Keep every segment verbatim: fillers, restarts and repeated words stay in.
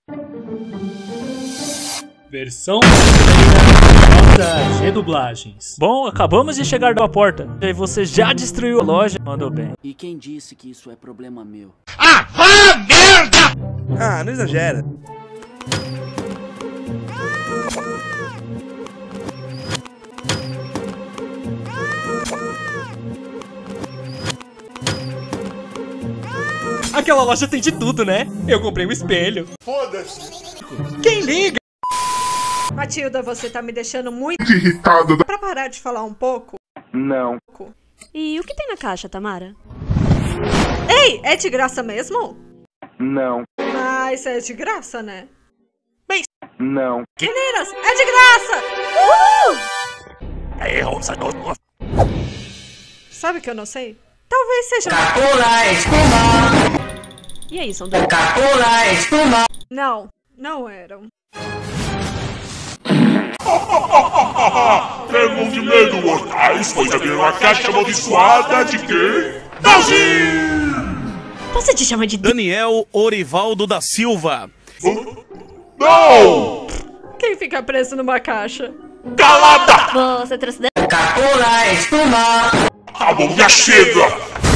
Versão brasileira J G Dublagens. Bom, acabamos de chegar da porta. E aí você já destruiu a loja. Mandou bem. E quem disse que isso é problema meu? Ah, vá merda! Ah, não exagera. Aquela loja tem de tudo, né? Eu comprei um espelho. Foda-se! Quem liga? Matilda, você tá me deixando muito Irritada. pra parar de falar um pouco? Não. E o que tem na caixa, Tamara? Ei, é de graça mesmo? Não. Mas é de graça, né? Não. Meninas, é de graça! Uhul! Sabe o que eu não sei? Talvez seja... E aí, são dois? Não, não eram. Tremam de medo, mortais, pois abriram uma caixa amaldiçoada de quê? Você te chama de... Daniel Orivaldo da Silva. Não! Quem fica preso numa caixa? Calada! Você trouxe... Tá bom, já chega!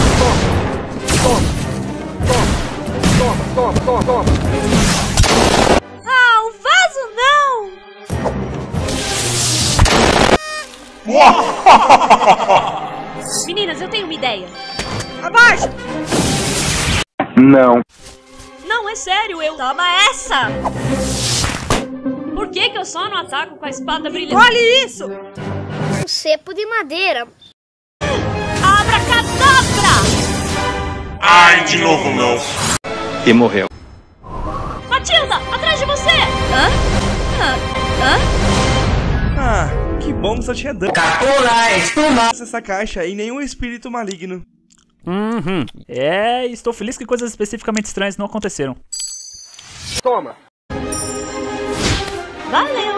Ah, o vaso não! Meninas, eu tenho uma ideia. Abaixa! Não. Não, é sério, eu... Toma essa! Por que que eu só não ataco com a espada brilhante? Olha isso! Um cepo de madeira. Abracadabra! Ai, de novo não. E morreu. Matilda, atrás de você! Hã? Hã? Hã? Ah, que bom que só tinha dano. Essa caixa e nenhum espírito maligno. Uhum. É, estou feliz que coisas especificamente estranhas não aconteceram. Toma. Valeu!